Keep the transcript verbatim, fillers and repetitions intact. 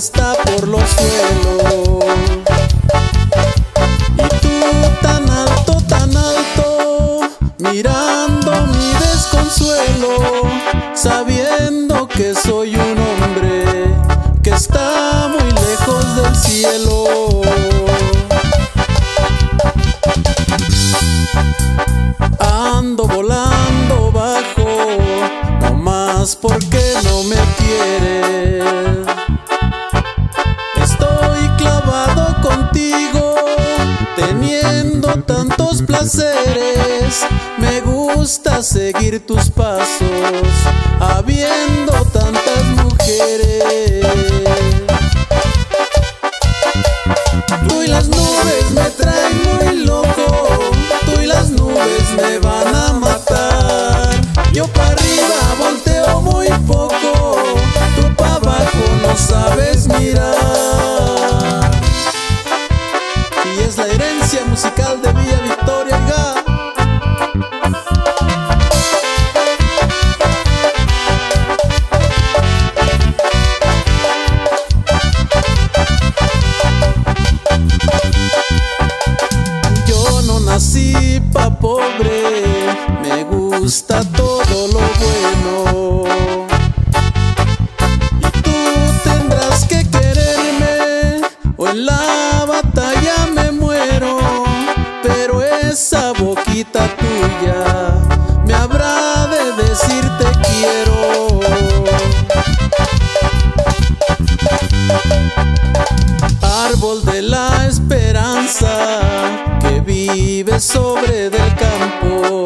está por los suelos. Y tú tan alto, tan alto, mirando mi desconsuelo, sabiendo que soy un hombre que está muy lejos del cielo. Ando volando bajo, no más porque no me quieres. Estoy clavado contigo, teniendo tantos placeres. Me gusta seguir tus pasos, habiendo tantas mujeres. Tú y las nubes me traen muy loco, tú y las nubes me van a matar. Yo pa' arriba volteo muy poco, tú pa' abajo no sabes mirar. Y es la herencia musical de Villa Victoria, oiga. Nací pa' pobre, me gusta todo lo bueno. Y tú tendrás que quererme, o en la batalla me muero. Pero esa boquita tuya me habrá de decir te quiero. Árbol de la esperanza que vive sobre del campo,